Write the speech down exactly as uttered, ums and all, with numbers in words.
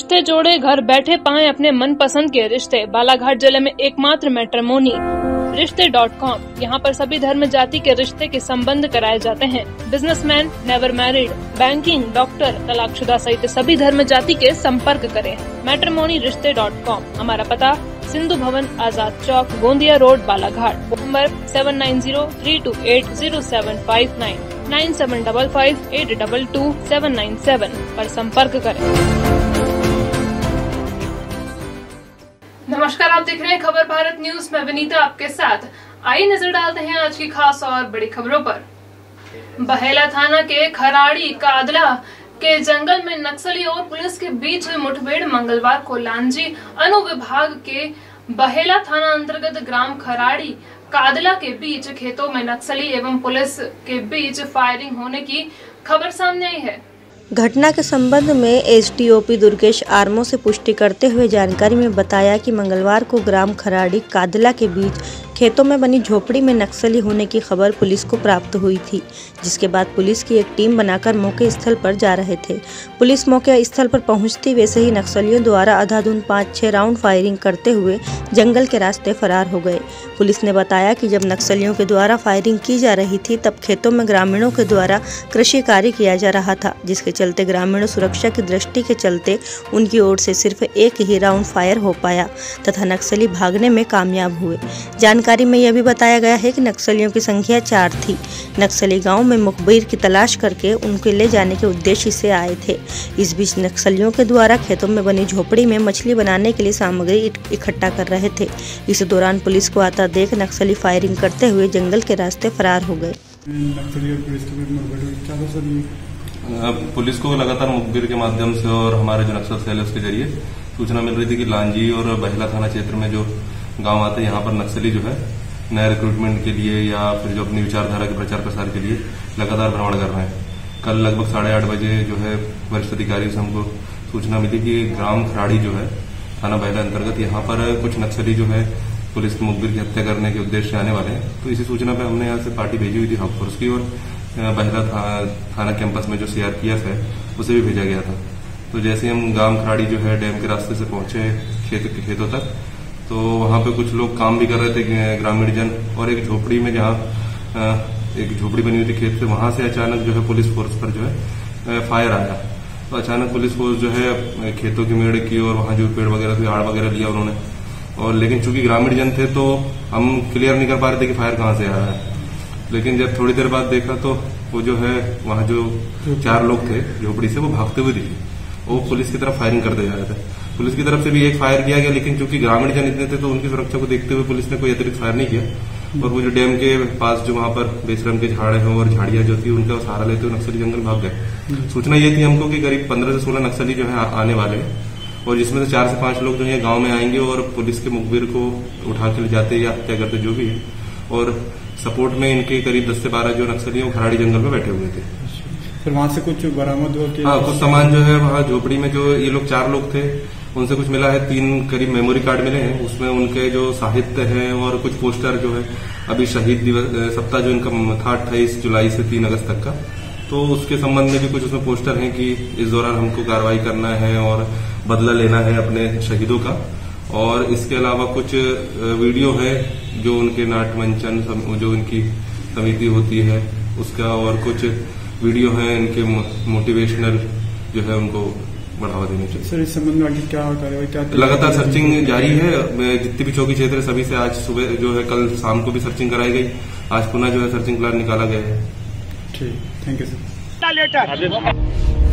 रिश्ते जोड़े, घर बैठे पाएं अपने मनपसंद के रिश्ते। बालाघाट जिले में एकमात्र मैट्रिमोनी रिश्ते डॉट कॉम। यहाँ पर सभी धर्म जाति के रिश्ते के संबंध कराए जाते हैं। Businessman, never married, banking, doctor, तलाकशुदा सहित सभी धर्म जाति के संपर्क करें। मैट्रिमोनी रिश्ते डॉट कॉम। हमारा पता Sindhu Bhavan, Azad Chowk, Gondia road, Balaghat. Number seven nine zero three two eight zero seven five nine nine seven double five eight double two seven nine seven पर संपर्क करें। नमस्कार, आप देख रहे हैं खबर भारत न्यूज में विनीता आपके साथ। आइए नजर डालते हैं आज की खास और बड़ी खबरों पर। बहेला थाना के खराड़ी कादला के जंगल में नक्सली और पुलिस के बीच हुई मुठभेड़ मंगलवार को लांजी अनुविभाग के बहेला थाना अंतर्गत ग्राम खराड़ी कादला के बीच खेतों में नक्सली एवं पुलिस के बीच फायरिंग होने की खबर सामने आई है। घटना के संबंध में एसडीओपी दुर्गेश आर्मो से पुष्टि करते हुए जानकारी में बताया कि मंगलवार को ग्राम खराड़ी कादला के बीच खेतों में बनी झोपड़ी में नक्सली होने की खबर पुलिस को प्राप्त हुई थी, जिसके बाद पुलिस की एक टीम बनाकर मौके स्थल पर जा रहे थे। पुलिस मौके स्थल पर पहुंचती वैसे ही नक्सलियों द्वारा अंधाधुंध पाँच छह राउंड फायरिंग करते हुए जंगल के रास्ते फरार हो गए। पुलिस ने बताया कि जब नक्सलियों के द्वारा फायरिंग की जा रही थी तब खेतों में ग्रामीणों के द्वारा कृषि कार्य किया जा रहा था, जिसके चलते ग्रामीणों सुरक्षा की दृष्टि के चलते उनकी ओर से सिर्फ एक ही राउंड फायर हो पाया तथा नक्सली भागने में कामयाब हुए। जानकारी में यह भी बताया गया है कि नक्सलियों की संख्या चार थी। नक्सली गांव में मुखबिर की तलाश करके उनके ले जाने के उद्देश्य से आए थे। इस बीच नक्सलियों के द्वारा खेतों में बनी झोपड़ी में मछली बनाने के लिए सामग्री इकट्ठा कर रहे थे। इस दौरान पुलिस को आता देख नक्सली फायरिंग करते हुए जंगल के रास्ते फरार हो गए। पुलिस को लगातार मुखबिर के माध्यम से और हमारे जो नक्सल सेल है उसके जरिए सूचना मिल रही थी कि लांजी और बहेला थाना क्षेत्र में जो गांव आते हैं यहाँ पर नक्सली जो है नए रिक्रूटमेंट के लिए या फिर जो अपनी विचारधारा के प्रचार प्रसार के लिए लगातार भ्रमण कर रहे हैं। कल लगभग साढ़े आठ बजे जो है वरिष्ठ अधिकारी से हमको सूचना मिली कि ग्राम खराड़ी जो है थाना बहेला अंतर्गत यहाँ पर कुछ नक्सली जो है पुलिस के मुखबिर की हत्या करने के उद्देश्य से आने वाले हैं। तो इसी सूचना पर हमने यहाँ से पार्टी भेजी हुई थी हब फोर्स की और बहेला थाना कैंपस में जो सीआरपीएफ है उसे भी भेजा गया था। तो जैसे हम गांव खराड़ी जो है डैम के रास्ते से पहुंचे खेत के खेतों तक, तो वहां पे कुछ लोग काम भी कर रहे थे ग्रामीण जन, और एक झोपड़ी में जहां एक झोपड़ी बनी हुई थी खेत से, वहां से अचानक जो है पुलिस फोर्स पर जो है फायर आया। तो अचानक पुलिस फोर्स जो है खेतों की मेड़ की और वहां जो पेड़ वगैरह थे आड़ वगैरह लिया उन्होंने, और लेकिन चूंकि ग्रामीण जन थे तो हम क्लियर नहीं कर पा रहे थे कि फायर कहां से आया है। लेकिन जब थोड़ी देर बाद देखा तो वो जो है वहां जो चार लोग थे झोपड़ी से वो भागते हुए दिखे, वो पुलिस की तरफ फायरिंग करते जा रहे थे। पुलिस की तरफ से भी एक फायर किया गया, लेकिन चूंकि ग्रामीण जन इतने थे तो उनकी सुरक्षा को देखते हुए पुलिस ने कोई अतिरिक्त फायर नहीं किया। और वो जो डैम के पास जो वहां पर बेशरम के झाड़ है और झाड़ियां जो थी उनका सहारा लेते हुए नक्सली जंगल भाग गए। सूचना ये थी हमको कि करीब पंद्रह से सोलह नक्सली जो है आने वाले हैं, और जिसमें से चार से पांच लोग जो है गांव में आएंगे और पुलिस के मुखबिर को उठा के ले जाते या हत्या करते जो भी है। और सपोर्ट में इनके करीब दस से बारह जो नक्सली वो खराड़ी जंगल में बैठे हुए थे। फिर वहां से कुछ बरामद हुआ? हाँ, कुछ सामान जो है वहाँ झोपड़ी में जो ये लोग चार लोग थे उनसे कुछ मिला है। तीन करीब मेमोरी कार्ड मिले हैं, उसमें उनके जो साहित्य है और कुछ पोस्टर जो है अभी शहीद दिवस सप्ताह जो इनका था अट्ठाईस जुलाई से तीन अगस्त तक का, तो उसके संबंध में भी कुछ उसमें पोस्टर हैं कि इस दौरान हमको कार्रवाई करना है और बदला लेना है अपने शहीदों का। और इसके अलावा कुछ वीडियो है जो उनके नाट्य मंचन जो इनकी समिति होती है उसका, और कुछ वीडियो है इनके मोटिवेशनल जो है उनको बढ़ावा देने चाहिए। सर, इस संबंध में आगे क्या कार्रवाई क्या? लगातार सर्चिंग जारी है। जितनी भी चौकी क्षेत्र सभी से आज सुबह जो है कल शाम को भी सर्चिंग कराई गई, आज पुनः जो है सर्चिंग प्लान निकाला गया है। ठीक, थैंक यू सर।